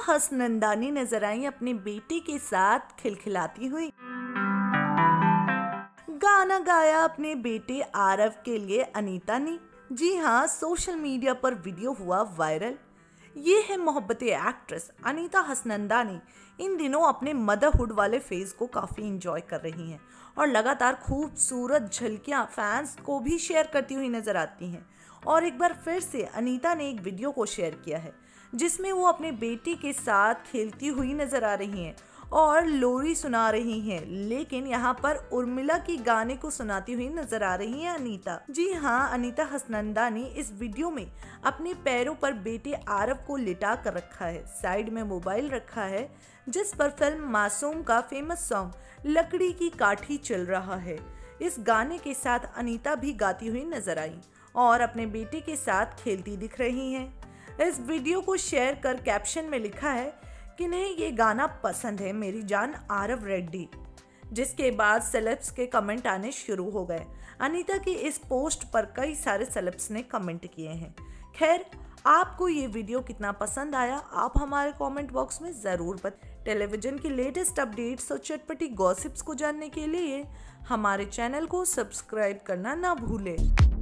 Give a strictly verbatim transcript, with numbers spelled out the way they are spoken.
हसनंदानी नजर आई अपने बेटे के साथ खिलखिलाती हुई। गाना गाया अपने बेटे आरव के लिए अनीता ने। जी हाँ, सोशल मीडिया पर वीडियो हुआ वायरल। ये है मोहब्बते एक्ट्रेस अनीता हसनंदानी। इन दिनों अपने मदरहुड वाले फेज को काफ़ी इंजॉय कर रही हैं और लगातार खूबसूरत झलकियां फैंस को भी शेयर करती हुई नजर आती हैं। और एक बार फिर से अनीता ने एक वीडियो को शेयर किया है जिसमें वो अपने बेटी के साथ खेलती हुई नजर आ रही हैं और लोरी सुना रही हैं, लेकिन यहाँ पर उर्मिला की गाने को सुनाती हुई नजर आ रही हैं अनीता। जी हाँ, अनीता हसनंदानी इस वीडियो में अपने पैरों पर बेटे आरव को लिटा कर रखा है, साइड में मोबाइल रखा है जिस पर फिल्म मासूम का फेमस सॉन्ग लकड़ी की काठी चल रहा है। इस गाने के साथ अनीता भी गाती हुई नजर आई और अपने बेटे के साथ खेलती दिख रही हैं। इस वीडियो को शेयर कर कैप्शन में लिखा है कि नहीं ये गाना पसंद है मेरी जान आरव रेड्डी, जिसके बाद सेलेब्स के कमेंट आने शुरू हो गए। अनीता की इस पोस्ट पर कई सारे सेलेब्स ने कमेंट किए हैं। खैर, आपको ये वीडियो कितना पसंद आया आप हमारे कमेंट बॉक्स में ज़रूर बताएं। टेलीविजन की लेटेस्ट अपडेट्स और चटपटी गॉसिप्स को जानने के लिए हमारे चैनल को सब्सक्राइब करना ना भूलें।